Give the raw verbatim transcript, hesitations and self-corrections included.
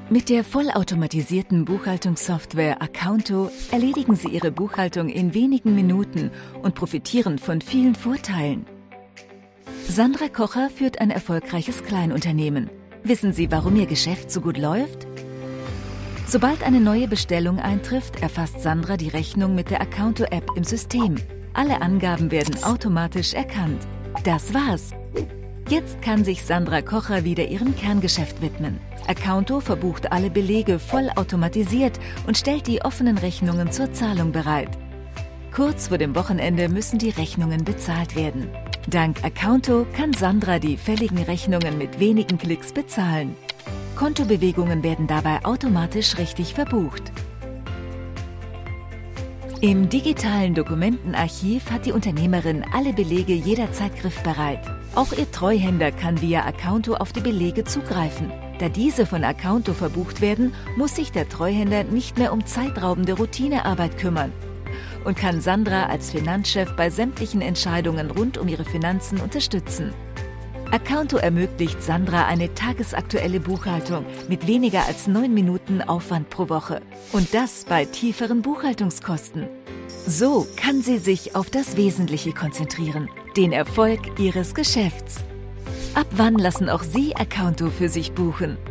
Mit der vollautomatisierten Buchhaltungssoftware Accounto erledigen Sie Ihre Buchhaltung in wenigen Minuten und profitieren von vielen Vorteilen. Sandra Kocher führt ein erfolgreiches Kleinunternehmen. Wissen Sie, warum Ihr Geschäft so gut läuft? Sobald eine neue Bestellung eintrifft, erfasst Sandra die Rechnung mit der Accounto-App im System. Alle Angaben werden automatisch erkannt. Das war's! Jetzt kann sich Sandra Kocher wieder ihrem Kerngeschäft widmen. Accounto verbucht alle Belege vollautomatisiert und stellt die offenen Rechnungen zur Zahlung bereit. Kurz vor dem Wochenende müssen die Rechnungen bezahlt werden. Dank Accounto kann Sandra die fälligen Rechnungen mit wenigen Klicks bezahlen. Kontobewegungen werden dabei automatisch richtig verbucht. Im digitalen Dokumentenarchiv hat die Unternehmerin alle Belege jederzeit griffbereit. Auch ihr Treuhänder kann via Accounto auf die Belege zugreifen. Da diese von Accounto verbucht werden, muss sich der Treuhänder nicht mehr um zeitraubende Routinearbeit kümmern und kann Sandra als Finanzchef bei sämtlichen Entscheidungen rund um ihre Finanzen unterstützen. Accounto ermöglicht Sandra eine tagesaktuelle Buchhaltung mit weniger als neun Minuten Aufwand pro Woche. Und das bei tieferen Buchhaltungskosten. So kann sie sich auf das Wesentliche konzentrieren, den Erfolg ihres Geschäfts. Ab wann lassen auch Sie Accounto für sich buchen?